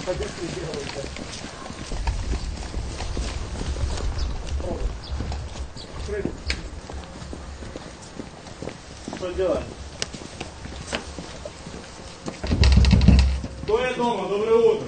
Что делаем? Кто я дома? Доброе утро.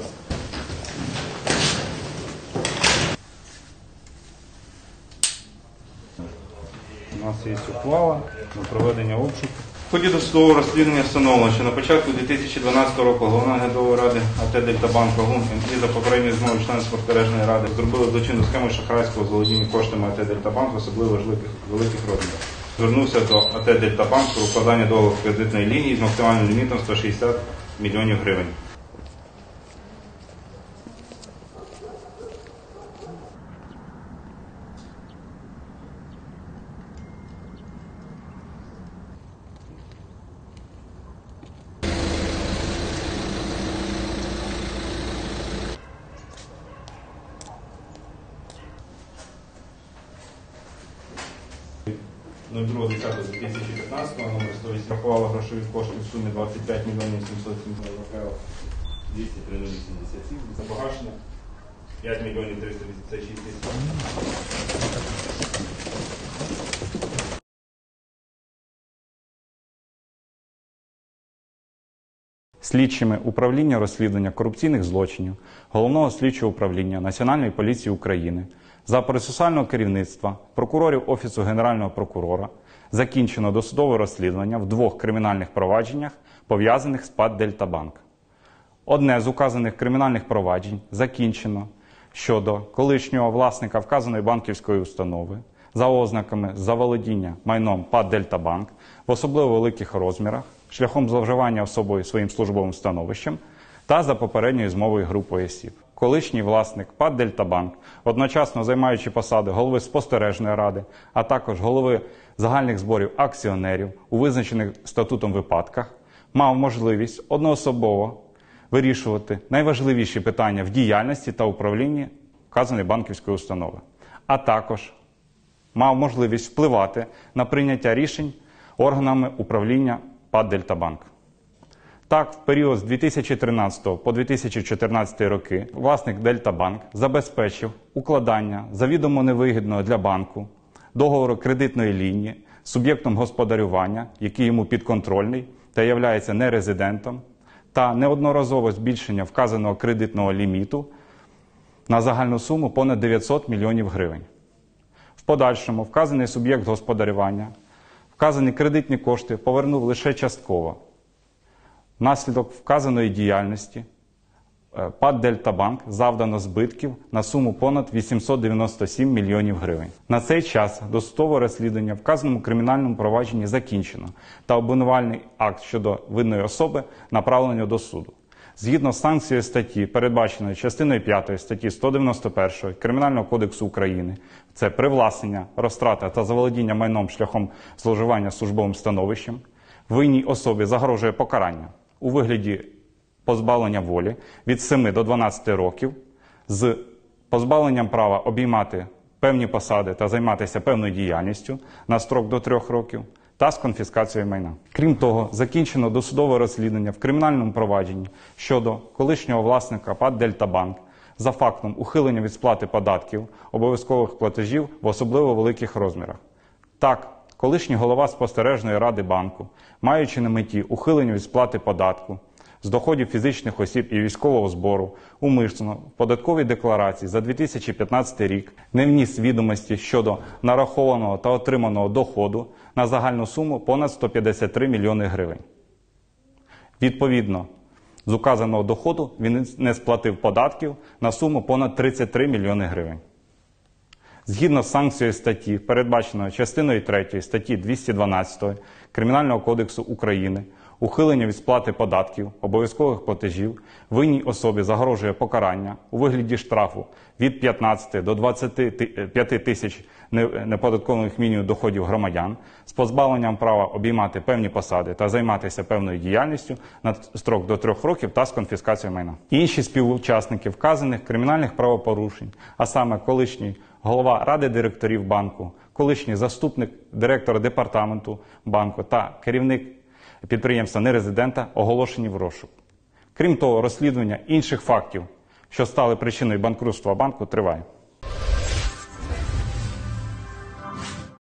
У нас є ухвала на проведення обшуку. В ході досудового розслідування встановлено, що на початку 2012 року голова наглядової ради АТ «Дельтабанк» Вагункін і за попередньою змовою членів спостережної ради зробили злочинну схему шахрайського заволодіння коштами АТ «Дельтабанк» в особливо великих розмірах. Звернувся до АТ «Дельтабанк» про укладання договору кредитної лінії з максимальним лімітом 160 мільйонів гривень. (02.10.2015) номер 108 рахувала грошові кошти в сумі 25 мільйонів 770 203,87 за погашення 5 мільйонів 386 тисяч. Слідчими управління розслідування корупційних злочинів Головного слідчого управління Національної поліції України за процесуального керівництва прокурорів Офісу Генерального прокурора закінчено досудове розслідування в 2 кримінальних провадженнях, пов'язаних з ПАТ «Дельтабанк». Одне з указаних кримінальних проваджень закінчено щодо колишнього власника вказаної банківської установи за ознаками заволодіння майном ПАТ «Дельтабанк» в особливо великих розмірах, шляхом зловживання особою своїм службовим становищем та за попередньою змовою групою осіб. Колишній власник ПАТ «Дельтабанк», одночасно займаючи посади голови спостережної ради, а також голови загальних зборів акціонерів у визначених статутом випадках, мав можливість одноособово вирішувати найважливіші питання в діяльності та управлінні вказаної банківської установи, а також мав можливість впливати на прийняття рішень органами управління ПАТ «Дельтабанк». Так, в період з 2013 по 2014 роки власник «Дельтабанк» забезпечив укладання завідомо невигідного для банку договору кредитної лінії з суб'єктом господарювання, який йому підконтрольний та є нерезидентом, та неодноразове збільшення вказаного кредитного ліміту на загальну суму понад 900 мільйонів гривень. В подальшому вказаний суб'єкт господарювання вказані кредитні кошти повернув лише частково. Внаслідок вказаної діяльності ПАТ «Дельтабанк» завдано збитків на суму понад 897 мільйонів гривень. На цей час досудове розслідування в вказаному кримінальному провадженні закінчено та обвинувальний акт щодо винної особи направлено до суду. Згідно з санкцією статті, передбаченої частиною 5 статті 191 Кримінального кодексу України, це привласнення, розтрата та заволодіння майном шляхом зловживання службовим становищем, винній особі загрожує покарання у вигляді позбавлення волі від 7 до 12 років з позбавленням права обіймати певні посади та займатися певною діяльністю на строк до 3 років та з конфіскацією майна. Крім того, закінчено досудове розслідування в кримінальному провадженні щодо колишнього власника ПАТ «Дельтабанк» за фактом ухилення від сплати податків, обов'язкових платежів в особливо великих розмірах. Так, колишній голова спостережної ради банку, маючи на меті ухилення від сплати податку з доходів фізичних осіб і військового збору, умишлено в податковій декларації за 2015 рік не вніс відомості щодо нарахованого та отриманого доходу на загальну суму понад 153 мільйони гривень. Відповідно, з указаного доходу він не сплатив податків на суму понад 33 мільйони гривень. Згідно з санкцією статті, передбаченої частиною 3 статті 212 Кримінального кодексу України, ухилення від сплати податків, обов'язкових платежів, винній особі загрожує покарання у вигляді штрафу від 15 до 25 тисяч неподаткованих мінімумів доходів громадян з позбавленням права обіймати певні посади та займатися певною діяльністю на строк до 3 років та з конфіскацією майна. Інші співучасники вказаних кримінальних правопорушень, а саме колишній голова Ради директорів банку, колишній заступник директора департаменту банку та керівник підприємства нерезидента, оголошені в розшук. Крім того, розслідування інших фактів, що стали причиною банкрутства банку, триває.